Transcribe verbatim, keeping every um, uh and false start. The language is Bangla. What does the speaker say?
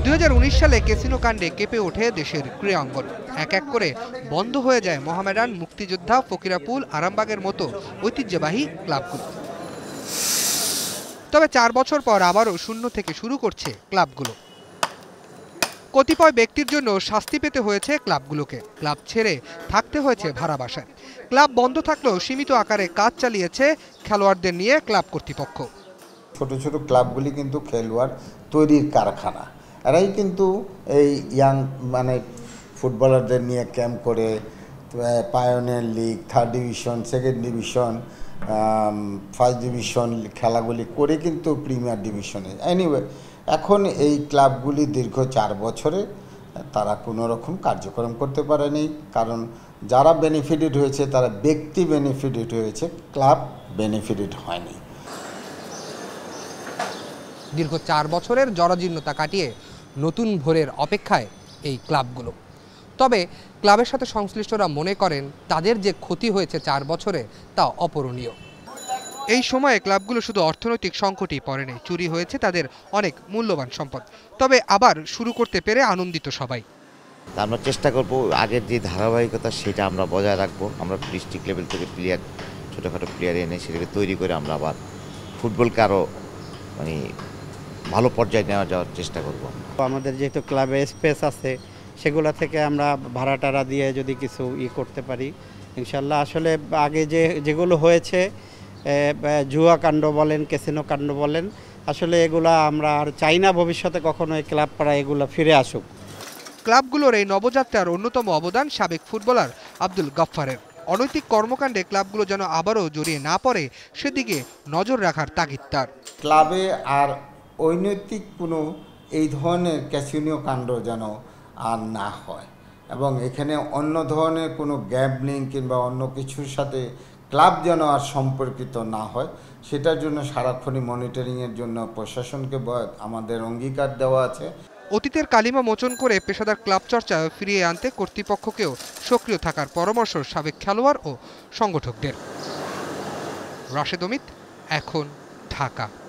দুই হাজার উনিশ সালে ক্যাসিনো কাণ্ডে কেঁপে ওঠে দেশের ক্রীড়াঙ্গন। এক এক করে বন্ধ হয়ে যায় মোহামেডান, মুক্তিযোদ্ধা, ফকিরাপুল, আরামবাগের মতো ঐতিহ্যবাহী ক্লাবগুলো। তবে চার বছর পর আবারও শূন্য থেকে শুরু করছে ক্লাবগুলো। কতিপয় ব্যক্তির জন্য শাস্তি পেতে হয়েছে ক্লাবগুলোকে। ক্লাব ছেড়ে থাকতে হয়েছে ভাড়া বাসায়। ক্লাব বন্ধ থাকলেও সীমিত আকারে কাজ চালিয়েছে খেলোয়াড়দের নিয়ে ক্লাব কর্তৃপক্ষ। ছোট ছোট ক্লাবগুলি কিন্তু খেলোয়াড় তৈরির কারখানা। এরাই কিন্তু এই ইয়াং মানে ফুটবলারদের নিয়ে ক্যাম্প করে pioneer league, third division, second division, first division খেলাগুলি করে কিন্তু প্রিমিয়ার ডিভিশনে। এনিওয়ে এখন এই ক্লাবগুলি দীর্ঘ চার বছরে তারা কোনো রকম কার্যক্রম করতে পারেনি, কারণ যারা বেনিফিটেড হয়েছে তারা ব্যক্তি বেনিফিটেড হয়েছে, ক্লাব বেনিফিটেড হয়নি। দীর্ঘ চার বছরের জরাজীর্ণতা কাটিয়ে নতুন ভোরের অপেক্ষায় এই ক্লাবগুলো। তবে ক্লাবের সাথে সংশ্লিষ্টরা মনে করেন তাদের যে ক্ষতি হয়েছে চার বছরে তা অপূরণীয়। এই সময়ে ক্লাবগুলো শুধু অর্থনৈতিক সংকটই পড়েনি, চুরি হয়েছে তাদের অনেক মূল্যবান সম্পদ। তবে আবার শুরু করতে পেরে আনন্দিত সবাই। আমরা চেষ্টা করব আগের যে ধারাবাহিকতা সেটা আমরা বজায় রাখবো। আমরা ডিস্ট্রিক্ট লেভেল থেকে প্লেয়ার, ছোটোখাটো প্লেয়ার এনে সেটাকে তৈরি করে আমরা আবার ফুটবলকে আরও মানে ভালো পর্যায়ে নেওয়া যাওয়ার চেষ্টা করব। আমাদের যেহেতু ক্লাবে স্পেস আছে সেগুলো থেকে আমরা ভাড়া টাড়া দিয়ে যদি কিছু ই করতে পারি ইনশাল্লাহ। আসলে আগে যে যেগুলো হয়েছে জুয়া কাণ্ড বলেন, ক্যাসিনো কাণ্ড বলেন, আসলে এগুলা আমরা আর চাই না ভবিষ্যতে কখনো এই ক্লাব পাড়া এগুলো ফিরে আসুক। ক্লাবগুলোর এই নবযাত্রার অন্যতম অবদান সাবেক ফুটবলার আব্দুল গফফারের। অনৈতিক কর্মকাণ্ডে ক্লাবগুলো যেন আবারও জড়িয়ে না পড়ে সেদিকে নজর রাখার তাগিদ তার। ক্লাবে আর অনৈতিক কোনো এই ধরনের ক্যাসিনো কাণ্ড যেন আর না হয়, এবং এখানে অন্য ধরনের কোনো গ্যাম্বলিং কিংবা অন্য কিছুর সাথে ক্লাব যেন আর সম্পর্কিত না হয়, সেটার জন্য সারাক্ষণই মনিটরিংয়ের জন্য প্রশাসনকে আমাদের অঙ্গীকার দেওয়া আছে। অতীতের কালিমা মোচন করে পেশাদার ক্লাব চর্চা ফিরিয়ে আনতে কর্তৃপক্ষকেও সক্রিয় থাকার পরামর্শ সাবেক খেলোয়াড় ও সংগঠকদের। রাশেদ অমিত, এখন, ঢাকা।